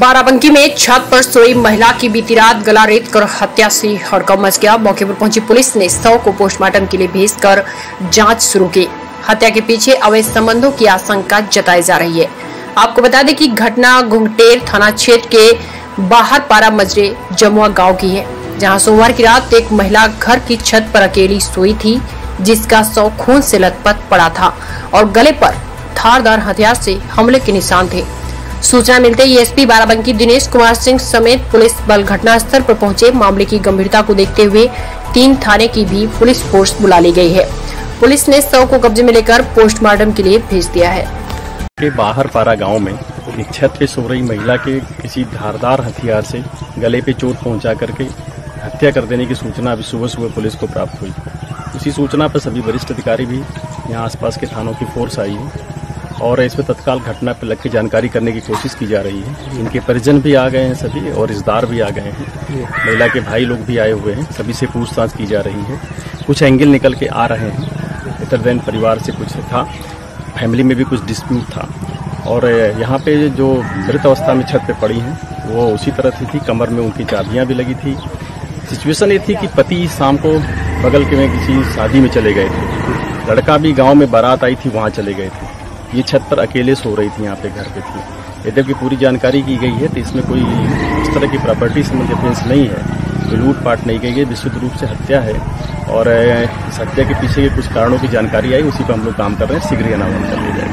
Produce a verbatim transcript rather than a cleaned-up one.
बाराबंकी में छत पर सोई महिला की बीती रात गला रेत कर हत्या से हड़कंप मच गया। मौके पर पहुंची पुलिस ने शव को पोस्टमार्टम के लिए भेजकर जांच शुरू की। हत्या के पीछे अवैध संबंधों की आशंका जताई जा रही है। आपको बता दें कि घटना घुंगटेर थाना क्षेत्र के बाहर पारा मजरे जमुआ गांव की है, जहां सोमवार की रात एक महिला घर की छत पर अकेली सोई थी, जिसका शव खून से लथपथ पड़ा था और गले पर धारदार हथियार से हमले के निशान थे। सूचना मिलते ही एसपी बाराबंकी दिनेश कुमार सिंह समेत पुलिस बल घटनास्थल पर पहुंचे। मामले की गंभीरता को देखते हुए तीन थाने की भी पुलिस फोर्स बुला ली गई है। पुलिस ने शव को कब्जे में लेकर पोस्टमार्टम के लिए भेज दिया है। के बाहर पारा गांव में एक छत पे सो रही महिला के किसी धारदार हथियार से गले पे चोट पहुंचा करके हत्या कर देने की सूचना अभी सुबह सुबह पुलिस को प्राप्त हुई। उसी सूचना पर सभी वरिष्ठ अधिकारी भी यहाँ आसपास के थानों की फोर्स आई है और इसमें तत्काल घटना पर लग के जानकारी करने की कोशिश की जा रही है। इनके परिजन भी आ गए हैं सभी और रिश्तेदार भी आ गए हैं। महिला के भाई लोग भी आए हुए हैं, सभी से पूछताछ की जा रही है। कुछ एंगल निकल के आ रहे हैं। इतर दिन परिवार से कुछ था, फैमिली में भी कुछ डिस्प्यूट था और यहाँ पे जो मृत अवस्था में छत पे पड़ी हैं वो उसी तरह से थी। कमर में उनकी चाबियाँ भी लगी थी। सिचुएशन ये थी कि पति शाम को बगल के में किसी शादी में चले गए थे, लड़का भी गाँव में बारात आई थी, वहाँ चले गए थे। ये छत पर अकेले सो रही थी, यहाँ पे घर पे थी। यद्यप की पूरी जानकारी की गई है तो इसमें कोई इस तरह की प्रॉपर्टी संबंधी ऑफेंस नहीं है, कोई लूटपाट नहीं की गई, विशुद्ध रूप से हत्या है। और इस हत्या के पीछे के कुछ कारणों की जानकारी आई, उसी पर हम लोग काम कर रहे हैं। शीघ्र ही अनावरण कर लिया जाएगा।